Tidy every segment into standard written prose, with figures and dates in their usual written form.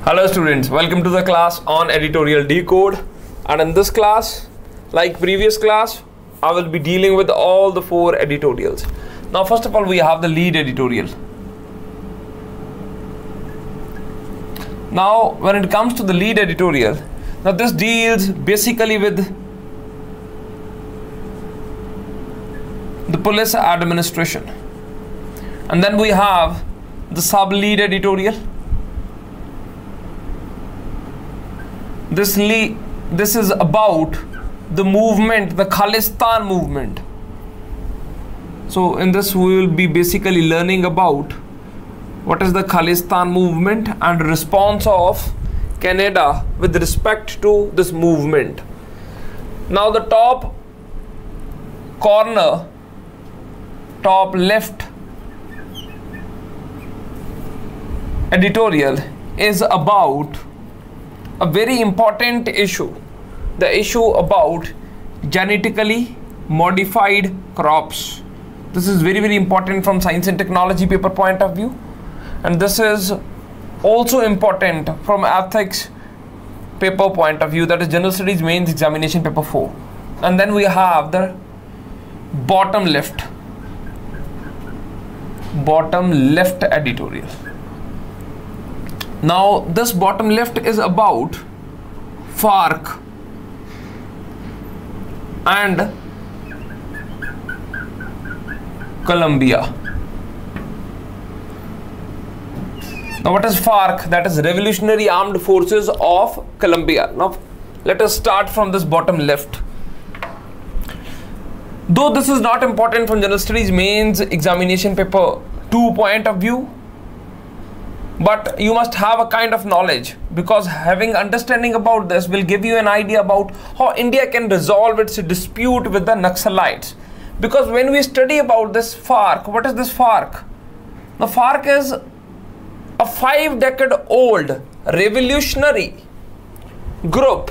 Hello students, welcome to the class on editorial decode, and in this class, like previous class, I will be dealing with all the 4 editorials. Now first of all, we have the lead editorial. Now when it comes to the lead editorial, now this deals basically with the police administration, and then we have the sub lead editorial. This is about the movement, the Khalistan movement. So in this we will be basically learning about what is the Khalistan movement and response of Canada with respect to this movement. Now the top corner, top left editorial is about a very important issue, the issue about genetically modified crops. This is very important from science and technology paper point of view, and this is also important from ethics paper point of view, that is general studies mains examination paper 4. And then we have the bottom left editorial. Now this bottom left is about FARC and Colombia. Now what is FARC? That is Revolutionary Armed Forces of Colombia. Now let us start from this bottom left. Though this is not important from general studies mains examination paper 2 point of view, but you must have a kind of knowledge, because having understanding about this will give you an idea about how India can resolve its dispute with the Naxalites. Because when we study about this FARC, what is this FARC? The FARC is a 5-decade-old revolutionary group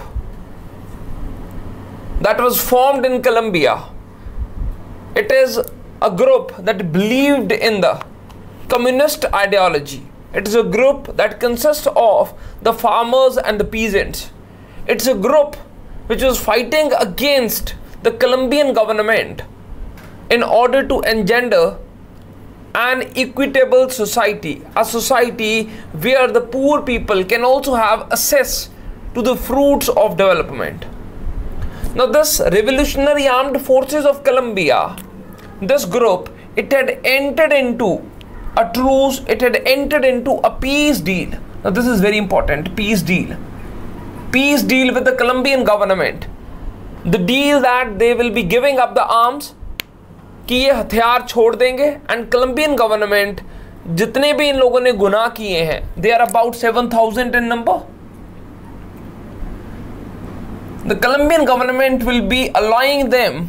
that was formed in Colombia. It is a group that believed in the communist ideology. It is a group that consists of the farmers and the peasants. It's a group which was fighting against the Colombian government in order to engender an equitable society, a society where the poor people can also have access to the fruits of development. Now this Revolutionary Armed Forces of Colombia, this group, it had entered into a truce, it had entered into a peace deal. Now this is very important, peace deal with the Colombian government. The deal that they will be giving up the arms, कि ये हथियार छोड़ देंगे, and Colombian government जितने भी इन लोगों ने गुनाह किए हैं, they are about 7,000 in number. The Colombian government will be allowing them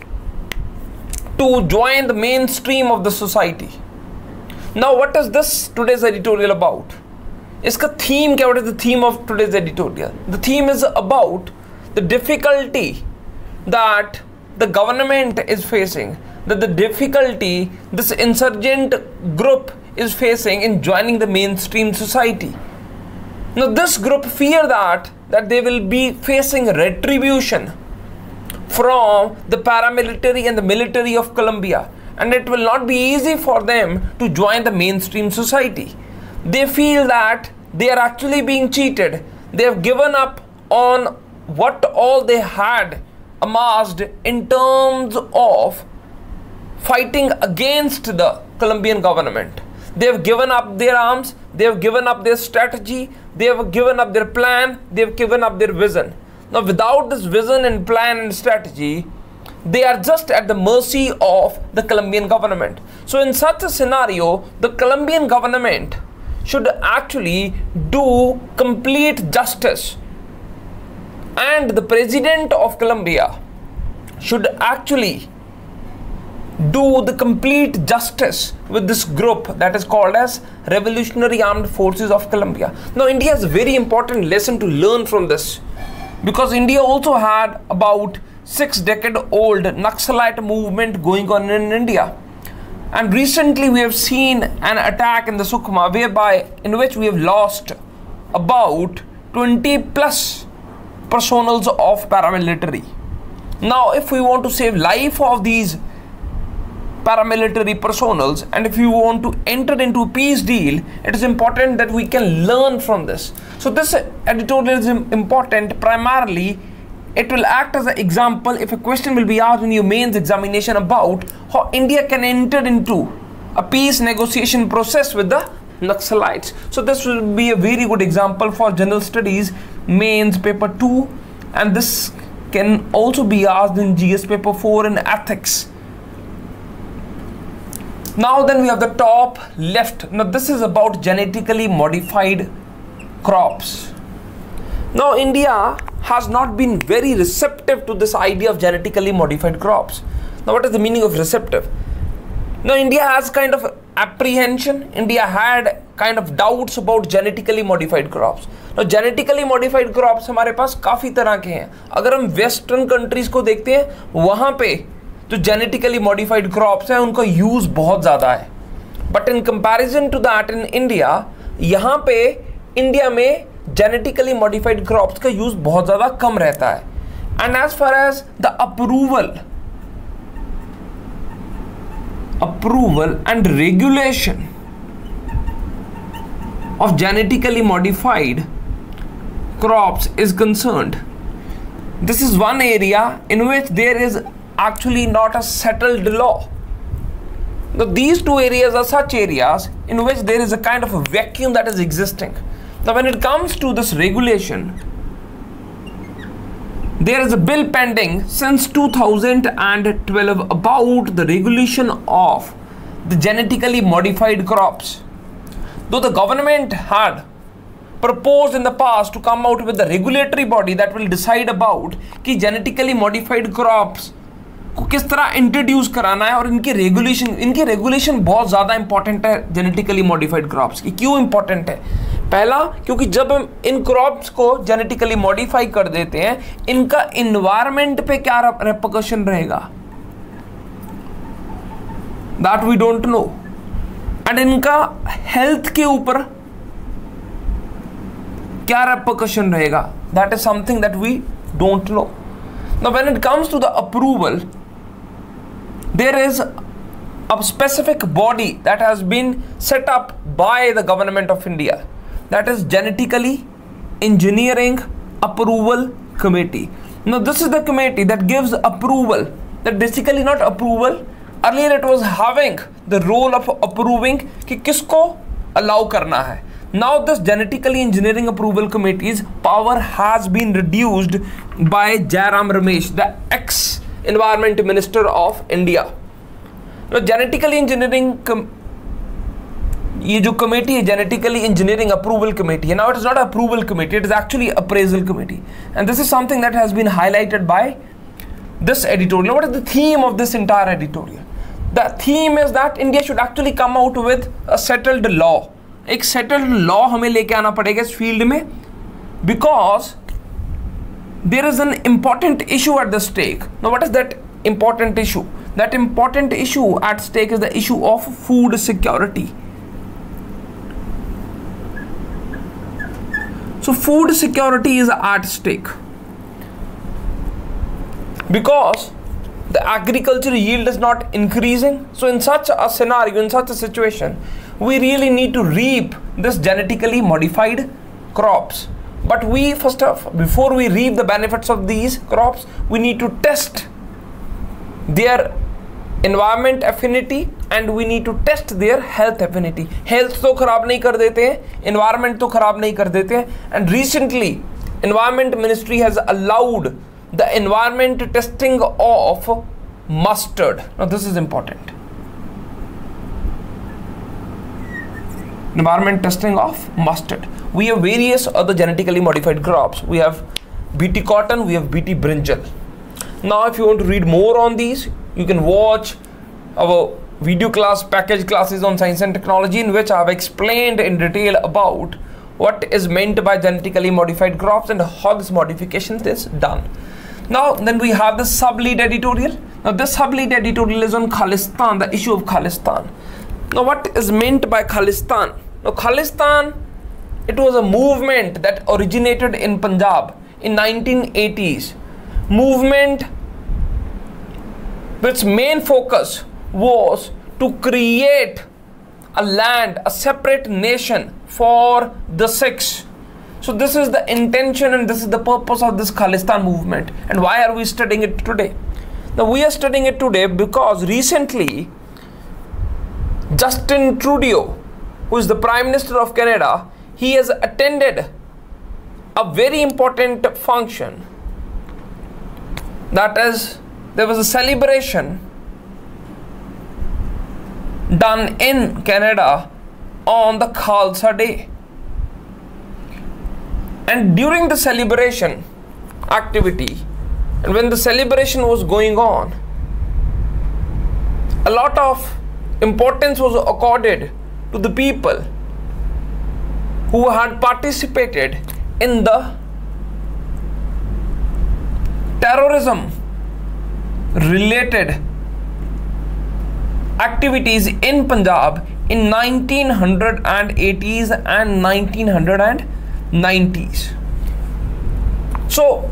to join the mainstream of the society. Now what is this today's editorial about? Iska theme kya? What is the theme of today's editorial? The theme is about the difficulty that the government is facing, that the difficulty this insurgent group is facing in joining the mainstream society. Now this group fear that they will be facing retribution from the paramilitary and the military of Colombia, and it will not be easy for them to join the mainstream society. They feel that they are actually being cheated. They have given up on what all they had amassed in terms of fighting against the Colombian government. They have given up their arms, they have given up their strategy, they have given up their plan, they have given up their vision. Now without this vision and plan and strategy, they are just at the mercy of the Colombian government. So in such a scenario, the Colombian government should actually do complete justice, and the president of Colombia should actually do the complete justice with this group that is called as Revolutionary Armed Forces of Colombia. Now India has a very important lesson to learn from this, because India also had about 6-decade-old Naxalite movement going on in India. And recently we have seen an attack in the Sukhma in which we have lost about 20 plus personals of paramilitary. Now if we want to save life of these paramilitary personals, and if you want to enter into a peace deal, it is important that we can learn from this. So this editorial is important. Primarily it will act as an example if a question will be asked in your mains examination about how India can enter into a peace negotiation process with the Naxalites. So this will be a very good example for general studies mains paper 2, and this can also be asked in GS paper 4 in ethics. Now then we have the top left. Now this is about genetically modified crops. Now India has not been very receptive to this idea of genetically modified crops. Now what is the meaning of receptive? Now India has kind of apprehension. India had kind of doubts about genetically modified crops. Now genetically modified crops हमारे पास काफ़ी तरह के हैं. अगर हम western countries को देखते हैं, वहाँ पे जो जेनेटिकली मॉडिफाइड क्रॉप्स हैं उनका यूज़ बहुत ज़्यादा है. But in comparison to that in India, यहाँ पे इंडिया में जेनेटिकली मॉडिफाइड क्रॉप्स का यूज़ बहुत ज़्यादा कम रहता है. And as far as the approval and regulation of genetically modified crops is concerned, this is one area in which there is actually not a settled law. Now these two areas are such areas in which there is a kind of a vacuum that is existing. Now when it comes to this regulation, there is a bill pending since 2012 about the regulation of the genetically modified crops. Though the government had proposed in the past to come out with the regulatory body that will decide about कि genetically modified crops को किस तरह introduce कराना है और इनकी regulation बहुत ज़्यादा इंपॉर्टेंट है जेनेटिकली मॉडिफाइड क्रॉप्स की. क्यों इंपॉर्टेंट है? पहला, क्योंकि जब हम इन क्रॉप्स को जेनेटिकली मॉडिफाई कर देते हैं, इनका इन्वायरमेंट पे क्या रेपरकशन रहेगा, that we don't know. And इनका हेल्थ के ऊपर क्या रेपरकशन रहेगा, that is something that we don't know. Now when it comes to the approval, there is a specific body that has been set up by the government of India, that is Genetically Engineering Approval Committee. Now this is the committee that gives approval, that basically not approval, earlier it was having the role of approving कि किसको allow करना है. Now this Genetically Engineering Approval Committee's power has been reduced by Jairam Ramesh, the ex-Environment Minister of India. Now Genetically Engineering ये जो committee है Genetically Engineering Approval Committee, now it is not approval committee, it is actually appraisal committee, and this is something that has been highlighted by this editorial. Now what is the theme of this entire editorial? The theme is that India should actually come out with a settled law. एक settled law हमें लेके आना पड़ेगा इस field में, because there is an important issue at the stake. Now what is that important issue? That important issue at stake is the issue of food security. So food security is at stake because the agricultural yield is not increasing. So in such a scenario, in such a situation, we really need to reap this genetically modified crops. But we before we reap the benefits of these crops, we need to test their environment affinity and we need to test their health affinity. Health तो खराब नहीं कर देते हैं, environment तो खराब नहीं कर देते हैं. And recently, Environment Ministry has allowed the environment testing of mustard. Now this is important. Environment testing of mustard. We have various other genetically modified crops. We have BT cotton, we have BT brinjal. Now if you want to read more on these, you can watch our video class, package classes on science and technology, in which I have explained in detail about what is meant by genetically modified crops and how this modification is done. Now then we have the sub-lead editorial. Now this sub-lead editorial is on Khalistan, the issue of Khalistan. Now what is meant by Khalistan? Now Khalistan it was a movement that originated in Punjab in 1980s. Movement which main focus was to create a land, a separate nation for the Sikhs. So this is the intention and this is the purpose of this Khalistan movement. And why are we studying it today? Now we are studying it today because recently Justin Trudeau, who is the Prime Minister of Canada, he has attended a very important function. That is, there was a celebration done in Canada on the Khalsa Day. And during the celebration activity, and when the celebration was going on, a lot of importance was accorded to the people who had participated in the terrorism related activities in Punjab in 1980s and 1990s. So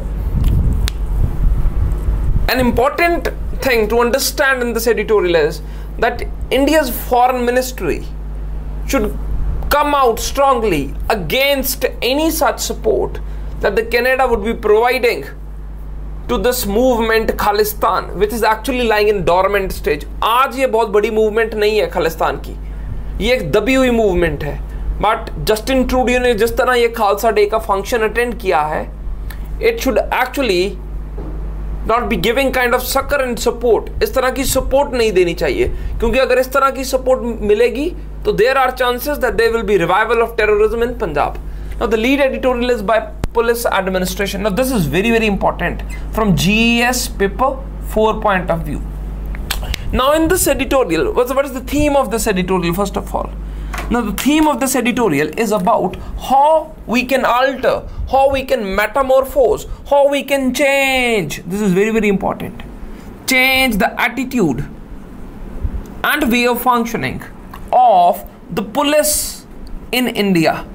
an important thing to understand in this editorial is that India's foreign ministry should come out strongly against any such support that the Canada would be providing to this movement Khalistan, which is actually lying in dormant stage. आज ये बहुत बड़ी movement नहीं है खालिस्तान की, ये एक दबी हुई movement है. But जस्टिन ट्रूडियो ने जिस तरह ये खालसा डे का फंक्शन अटेंड किया है, it should actually not be giving kind of succor and support. इस तरह की support नहीं देनी चाहिए, क्योंकि अगर इस तरह की support मिलेगी तो there are chances that there will be revival of terrorism in Punjab. Now the lead editorial is by Police Administration. Now this is very, very important from GES paper 4 point of view. Now in this editorial, what is the theme of this editorial first of all? Now the theme of this editorial is about how we can alter, how we can metamorphose, how we can change. This is very, very important. Change the attitude and way of functioning of the police in India.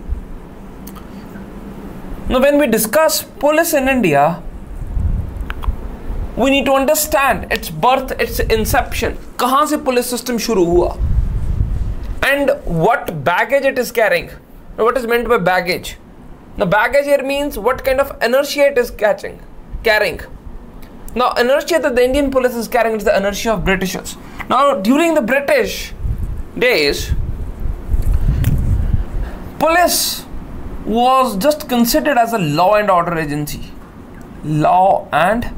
Now when we discuss police in India, we need to understand its birth, its inception. कहाँ से police system शुरू हुआ? And what baggage it is carrying. Now what is meant by baggage? Now baggage here means what kind of inertia it is carrying. Now inertia that the Indian police is carrying is the inertia of Britishers. Now during the British days, police was just considered as a law and order agency. Law and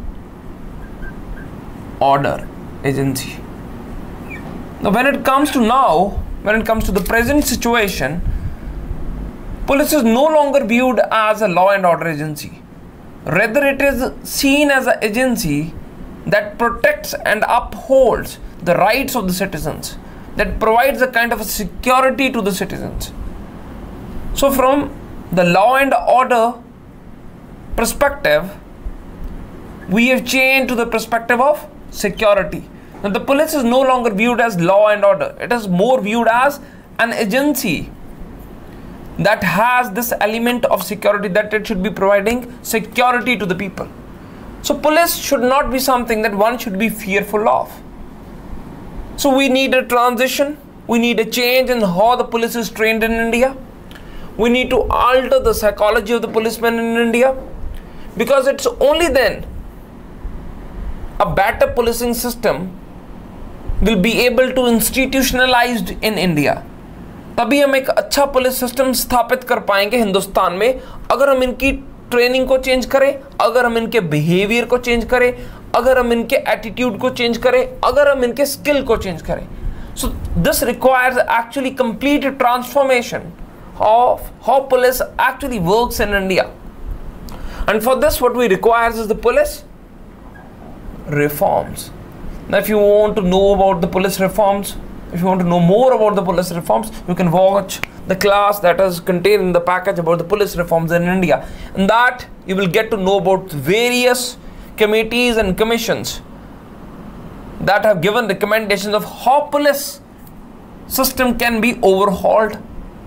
order agency. Now when it comes to the present situation, police is no longer viewed as a law and order agency. Rather, it is seen as an agency that protects and upholds the rights of the citizens, that provides a kind of a security to the citizens. So from the law and order perspective, we have changed to the perspective of security. Now the police is no longer viewed as law and order. It is more viewed as an agency that has this element of security, that it should be providing security to the people. So police should not be something that one should be fearful of. So we need a transition. We need a change in how the police is trained in India. We need to alter the psychology of the policemen in India, because it's only then a better policing system will be able to institutionalized in India. तभी हम एक अच्छा police system स्थापित कर पाएंगे हिंदुस्तान में, अगर हम इनकी ट्रेनिंग को चेंज करें, अगर हम इनके बिहेवियर को चेंज करें, अगर हम इनके एटीट्यूड को चेंज करें, अगर हम इनके स्किल को चेंज करें. So this requires actually complete transformation of how police actually works in India. And for this what we require is the police reforms. Now if you want to know about the police reforms, if you want to know more about the police reforms, you can watch the class that is contained in the package about the police reforms in India. In that you will get to know about various committees and commissions that have given recommendations of how police system can be overhauled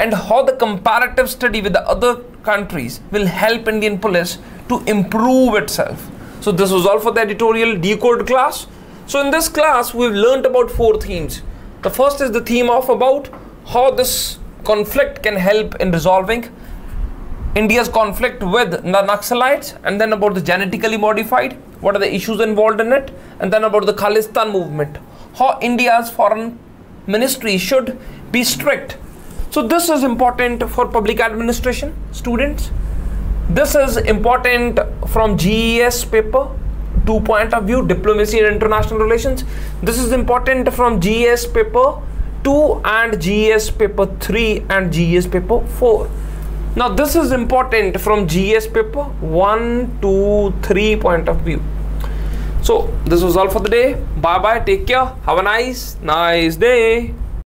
and how the comparative study with the other countries will help Indian police to improve itself. So this was all for the editorial decode class. So in this class we've learned about 4 themes. The first is the theme of about how this conflict can help in resolving India's conflict with the Naxalites, and then about the genetically modified, what are the issues involved in it, and then about the Khalistan movement, how India's foreign ministry should be strict. So this is important for public administration students. This is important from GES paper 2 point of view, diplomacy and international relations. This is important from GES paper 2 and GES paper 3 and GES paper 4. Now this is important from GES paper 1, 2, 3 point of view. So this was all for the day. Bye bye, take care, have a nice day.